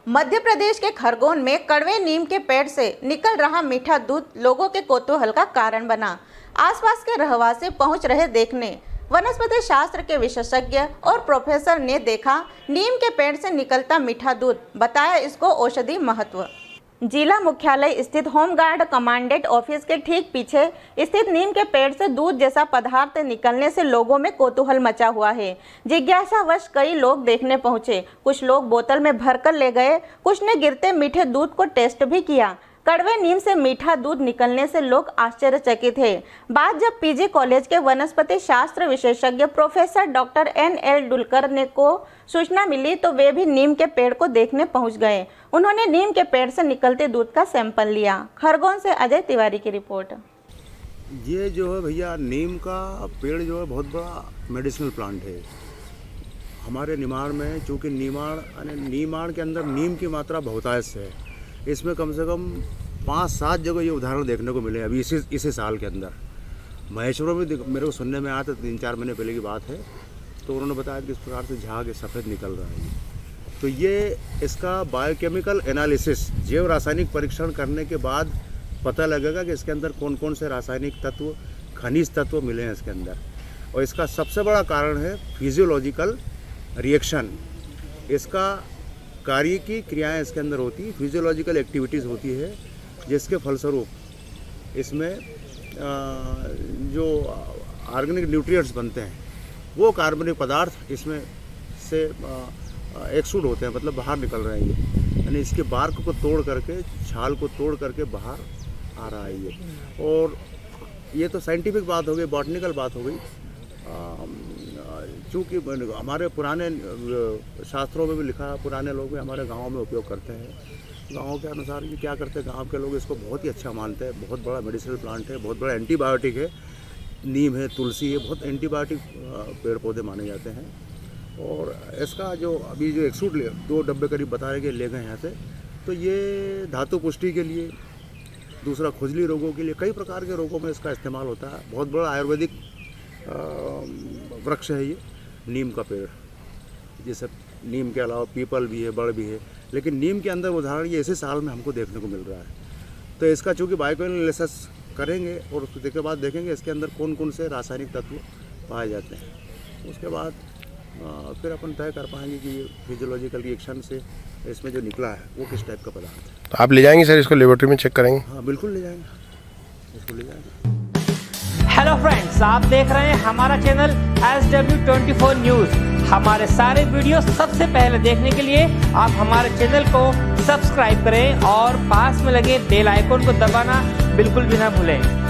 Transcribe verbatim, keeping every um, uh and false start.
मध्य प्रदेश के खरगोन में कड़वे नीम के पेड़ से निकल रहा मीठा दूध लोगों के कौतूहल का कारण बना। आसपास के रहवासी पहुंच रहे देखने। वनस्पति शास्त्र के विशेषज्ञ और प्रोफेसर ने देखा नीम के पेड़ से निकलता मीठा दूध, बताया इसको औषधि महत्व। जिला मुख्यालय स्थित होमगार्ड कमांडेंट ऑफिस के ठीक पीछे स्थित नीम के पेड़ से दूध जैसा पदार्थ निकलने से लोगों में कौतूहल मचा हुआ है। जिज्ञासावश कई लोग देखने पहुंचे। कुछ लोग बोतल में भरकर ले गए, कुछ ने गिरते मीठे दूध को टेस्ट भी किया। कड़वे नीम से मीठा दूध निकलने से लोग आश्चर्यचकित हैं। बात जब पीजी कॉलेज के वनस्पति शास्त्र विशेषज्ञ professor doctor N L Dulkar ने को सूचना मिली तो वे भी नीम के पेड़ को देखने पहुंच गए। उन्होंने नीम के पेड़ से निकलते दूध का सैंपल लिया। खरगोन से अजय तिवारी की रिपोर्ट। ये जो है भैया नीम का पेड़ जो है बहुत बड़ा मेडिसिनल प्लांट है हमारे निमाड़ में। चूँकि निमाड़ निमाड़ के अंदर नीम की मात्रा बहुतायत है। इसमें कम से कम पाँच सात जगह ये उदाहरण देखने को मिले अभी इसी इसी साल के अंदर। महेश्वरों में मेरे को सुनने में आया था, तीन चार महीने पहले की बात है, तो उन्होंने बताया कि इस प्रकार से झाग सफ़ेद निकल रहा है। तो ये इसका बायोकेमिकल एनालिसिस, जैव रासायनिक परीक्षण करने के बाद पता लगेगा कि इसके अंदर कौन कौन से रासायनिक तत्व, खनिज तत्व मिले हैं इसके अंदर। और इसका सबसे बड़ा कारण है फिजियोलॉजिकल रिएक्शन। इसका कार्य की क्रियाएं इसके अंदर होती है, फिजियोलॉजिकल एक्टिविटीज़ होती है, जिसके फलस्वरूप इसमें जो ऑर्गेनिक न्यूट्रिएंट्स बनते हैं वो कार्बनिक पदार्थ इसमें से एक्सुड होते हैं, मतलब बाहर निकल रहे हैं ये। यानी इसके बार्क को तोड़ करके, छाल को तोड़ करके बाहर आ रहा है ये। और ये तो साइंटिफिक बात हो गई, बॉटनिकल बात हो गई। चूँकि हमारे पुराने शास्त्रों में भी लिखा, पुराने लोग भी हमारे गाँव में उपयोग करते हैं। गाँव के अनुसार ये क्या करते हैं, गाँव के लोग इसको बहुत ही अच्छा मानते हैं। बहुत बड़ा मेडिसिनल प्लांट है, बहुत बड़ा एंटीबायोटिक है। नीम है, तुलसी है, बहुत एंटीबायोटिक पेड़ पौधे माने जाते हैं। और इसका जो अभी जो एक्सूट ले दो डब्बे करीब बता रहे कि ले गए यहाँ से, तो ये धातु पुष्टि के लिए, दूसरा खुजली रोगों के लिए, कई प्रकार के रोगों में इसका इस्तेमाल होता है। बहुत बड़ा आयुर्वेदिक वृक्ष है ये नीम का पेड़। जैसे नीम के अलावा पीपल भी है, बड़ भी है, लेकिन नीम के अंदर उदाहरण ये इसी साल में हमको देखने को मिल रहा है। तो इसका चूँकि बायोकेमिकल करेंगे और उसके बाद देखेंगे इसके अंदर कौन कौन से रासायनिक तत्व पाए जाते हैं। उसके बाद आ, फिर अपन तय कर पाएंगे कि ये फिजियोलॉजिकल रिएक्शन से इसमें जो निकला है वो किस टाइप का पदार्थ है। तो आप ले जाएंगे सर इसको लेबोरेटरी में चेक करेंगे? हाँ बिल्कुल ले जाएंगे, इसको ले जाएंगे। हेलो फ्रेंड्स, आप देख रहे हैं हमारा channel S W twenty four news. हमारे सारे वीडियो सबसे पहले देखने के लिए आप हमारे चैनल को सब्सक्राइब करें और पास में लगे बेल आइकन को दबाना बिल्कुल भी ना भूलें।